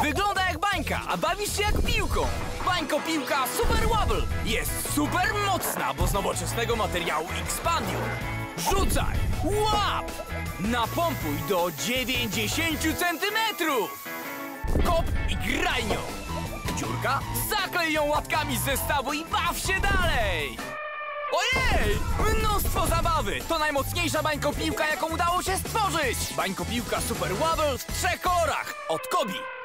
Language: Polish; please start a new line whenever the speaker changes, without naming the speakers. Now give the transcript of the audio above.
Wygląda jak bańka, a bawisz się jak piłką. Bańko piłka Super Wobble jest super mocna, bo z nowoczesnego materiału Expandium. Rzucaj, łap, napompuj do 90 centymetrów. Kop i graj nią. Dziurka, zaklej ją łatkami z zestawu i baw się dalej. Ojej! Mnóstwo zabawy! To najmocniejsza bańkopiłka, jaką udało się stworzyć! Bańkopiłka Super Wobble w 3 kolorach od Kobi.